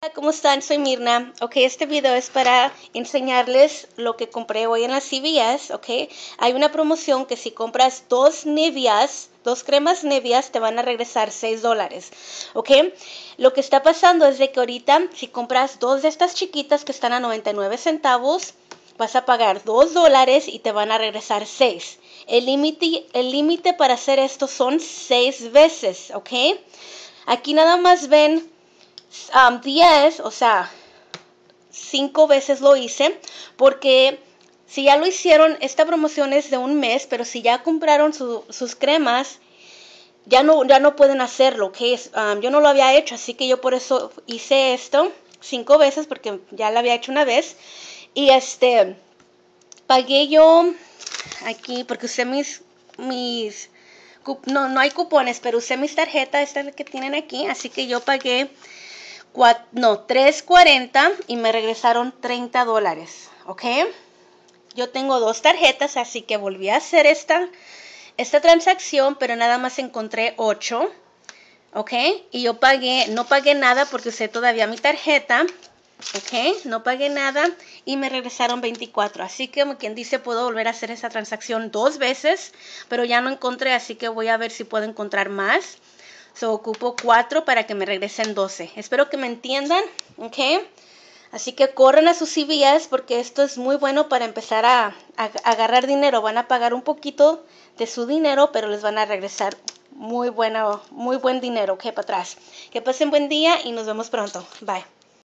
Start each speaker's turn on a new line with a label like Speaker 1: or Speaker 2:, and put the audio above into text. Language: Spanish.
Speaker 1: Hola, ¿cómo están? Soy Mirna. Ok, este video es para enseñarles lo que compré hoy en la CVS. Ok, hay una promoción que si compras dos cremas Nevias, te van a regresar $6. Ok, lo que está pasando es de que ahorita si compras dos de estas chiquitas que están a 99 centavos, vas a pagar $2 y te van a regresar 6. El límite para hacer esto son 6 veces. Ok, aquí nada más ven 10, o sea, 5 veces lo hice, porque si ya lo hicieron, esta promoción es de un mes, pero si ya compraron sus cremas, ya no pueden hacerlo, ¿ok? Yo no lo había hecho, así que yo por eso hice esto 5 veces, porque ya lo había hecho una vez, y pagué yo aquí, porque usé no hay cupones, pero usé mis tarjetas, estas que tienen aquí, así que yo pagué $3.40 y me regresaron $30, ¿ok? Yo tengo dos tarjetas, así que volví a hacer esta transacción, pero nada más encontré 8, ¿ok? Y yo no pagué nada porque usé todavía mi tarjeta, ¿ok? No pagué nada y me regresaron 24, así que como quien dice, puedo volver a hacer esa transacción 2 veces, pero ya no encontré, así que voy a ver si puedo encontrar más. Ocupo 4 para que me regresen 12. Espero que me entiendan, ¿ok? Así que corran a sus CVS porque esto es muy bueno para empezar a agarrar dinero. Van a pagar un poquito de su dinero, pero les van a regresar muy buen dinero, ¿ok? Para atrás. Que pasen buen día y nos vemos pronto. Bye.